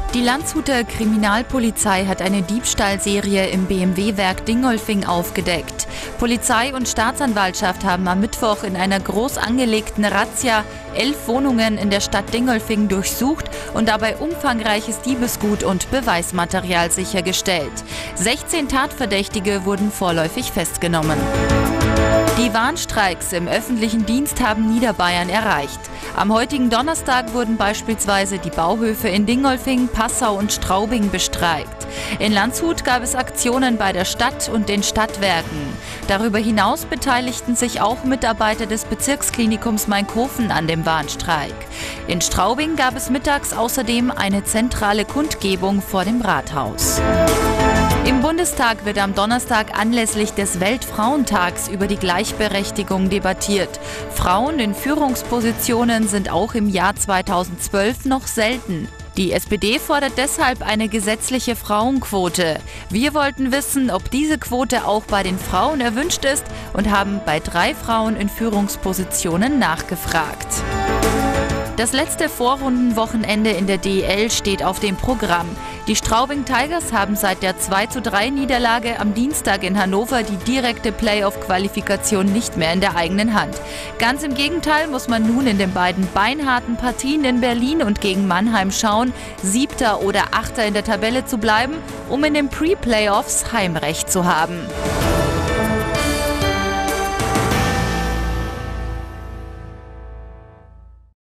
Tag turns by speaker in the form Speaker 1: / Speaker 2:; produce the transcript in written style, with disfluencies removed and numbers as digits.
Speaker 1: Die Landshuter Kriminalpolizei hat eine Diebstahlserie im BMW-Werk Dingolfing aufgedeckt. Polizei und Staatsanwaltschaft haben am Mittwoch in einer groß angelegten Razzia 11 Wohnungen in der Stadt Dingolfing durchsucht und dabei umfangreiches Diebesgut und Beweismaterial sichergestellt. 16 Tatverdächtige wurden vorläufig festgenommen. Die Warnstreiks im öffentlichen Dienst haben Niederbayern erreicht. Am heutigen Donnerstag wurden beispielsweise die Bauhöfe in Dingolfing, Passau und Straubing bestreikt. In Landshut gab es Aktionen bei der Stadt und den Stadtwerken. Darüber hinaus beteiligten sich auch Mitarbeiter des Bezirksklinikums Main-Kofen an dem Warnstreik. In Straubing gab es mittags außerdem eine zentrale Kundgebung vor dem Rathaus. Im Bundestag wird am Donnerstag anlässlich des Weltfrauentags über die Gleichberechtigung debattiert. Frauen in Führungspositionen sind auch im Jahr 2012 noch selten. Die SPD fordert deshalb eine gesetzliche Frauenquote. Wir wollten wissen, ob diese Quote auch bei den Frauen erwünscht ist und haben bei 3 Frauen in Führungspositionen nachgefragt. Das letzte Vorrundenwochenende in der DEL steht auf dem Programm. Die Straubing Tigers haben seit der 2:3-Niederlage am Dienstag in Hannover die direkte Playoff-Qualifikation nicht mehr in der eigenen Hand. Ganz im Gegenteil muss man nun in den beiden beinharten Partien in Berlin und gegen Mannheim schauen, 7. oder 8. in der Tabelle zu bleiben, um in den Pre-Playoffs Heimrecht zu haben.